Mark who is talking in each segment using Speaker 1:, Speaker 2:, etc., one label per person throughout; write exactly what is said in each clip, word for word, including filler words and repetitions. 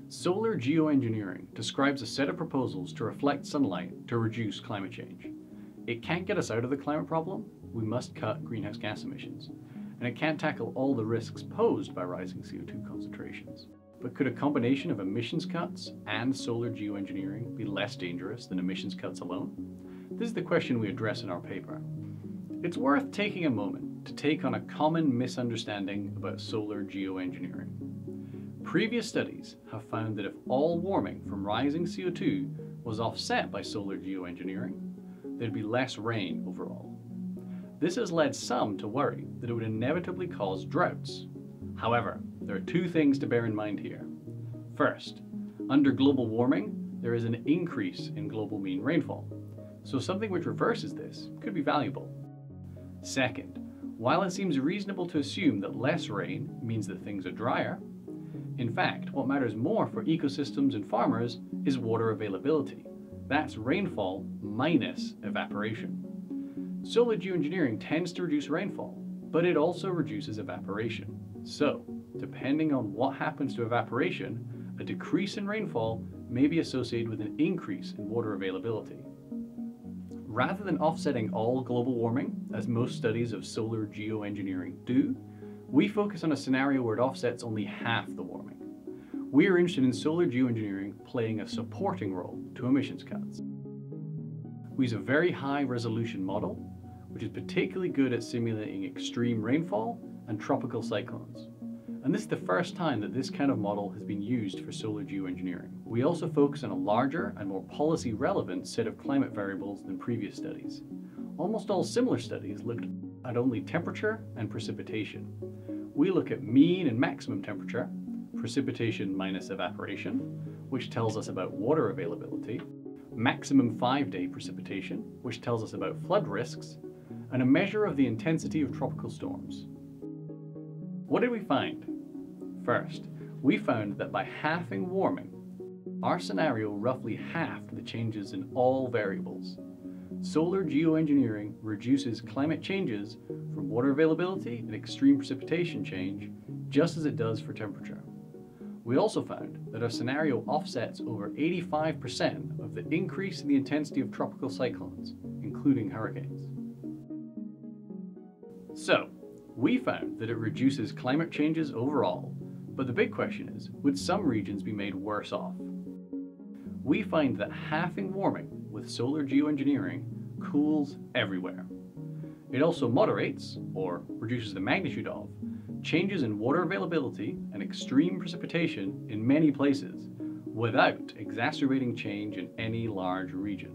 Speaker 1: Solar geoengineering describes a set of proposals to reflect sunlight to reduce climate change. It can't get us out of the climate problem, we must cut greenhouse gas emissions. And it can't tackle all the risks posed by rising C O two concentrations. But could a combination of emissions cuts and solar geoengineering be less dangerous than emissions cuts alone? This is the question we address in our paper. It's worth taking a moment to take on a common misunderstanding about solar geoengineering. Previous studies have found that if all warming from rising C O two was offset by solar geoengineering, there'd be less rain overall. This has led some to worry that it would inevitably cause droughts. However, there are two things to bear in mind here. First, under global warming, there is an increase in global mean rainfall, so something which reverses this could be valuable. Second, while it seems reasonable to assume that less rain means that things are drier, in fact, what matters more for ecosystems and farmers is water availability. That's rainfall minus evaporation. Solar geoengineering tends to reduce rainfall, but it also reduces evaporation. So, depending on what happens to evaporation, a decrease in rainfall may be associated with an increase in water availability. Rather than offsetting all global warming, as most studies of solar geoengineering do, we focus on a scenario where it offsets only half the warming. We are interested in solar geoengineering playing a supporting role to emissions cuts. We use a very high resolution model, which is particularly good at simulating extreme rainfall and tropical cyclones. And this is the first time that this kind of model has been used for solar geoengineering. We also focus on a larger and more policy relevant set of climate variables than previous studies. Almost all similar studies looked at only temperature and precipitation. We look at mean and maximum temperature, precipitation minus evaporation, which tells us about water availability, maximum five-day precipitation, which tells us about flood risks, and a measure of the intensity of tropical storms. What did we find? First, we found that by halving warming, our scenario roughly halved the changes in all variables. Solar geoengineering reduces climate changes from water availability and extreme precipitation change just as it does for temperature. We also found that our scenario offsets over eighty-five percent of the increase in the intensity of tropical cyclones, including hurricanes. So, we found that it reduces climate changes overall, but the big question is, would some regions be made worse off? We find that halving warming with solar geoengineering cools everywhere. It also moderates, or reduces the magnitude of, changes in water availability and extreme precipitation in many places, without exacerbating change in any large region.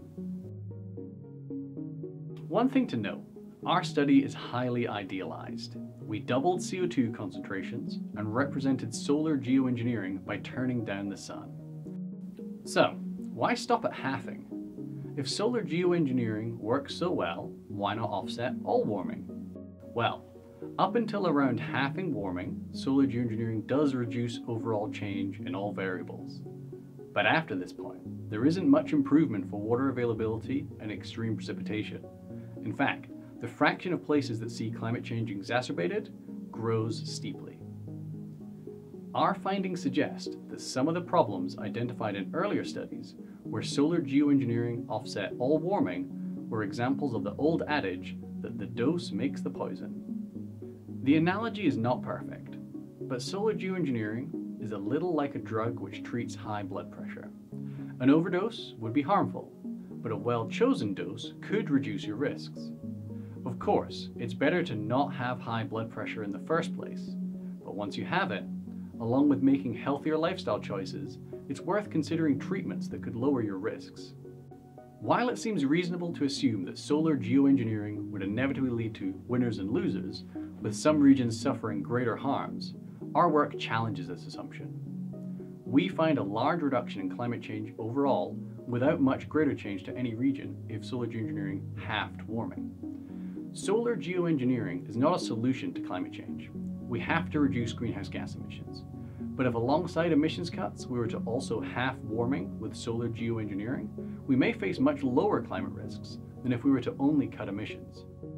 Speaker 1: One thing to note, our study is highly idealized. We doubled C O two concentrations and represented solar geoengineering by turning down the sun. So, why stop at halving? If solar geoengineering works so well, why not offset all warming? Well, up until around halving warming, solar geoengineering does reduce overall change in all variables. But after this point, there isn't much improvement for water availability and extreme precipitation. In fact, the fraction of places that see climate change exacerbated grows steeply. Our findings suggest that some of the problems identified in earlier studies, where solar geoengineering offset all warming, were examples of the old adage that the dose makes the poison. The analogy is not perfect, but solar geoengineering is a little like a drug which treats high blood pressure. An overdose would be harmful, but a well-chosen dose could reduce your risks. Of course, it's better to not have high blood pressure in the first place, but once you have it, along with making healthier lifestyle choices, it's worth considering treatments that could lower your risks. While it seems reasonable to assume that solar geoengineering would inevitably lead to winners and losers, with some regions suffering greater harms, our work challenges this assumption. We find a large reduction in climate change overall without much greater change to any region if solar geoengineering halved warming. Solar geoengineering is not a solution to climate change. We have to reduce greenhouse gas emissions. But if alongside emissions cuts we were to also halve warming with solar geoengineering, we may face much lower climate risks than if we were to only cut emissions.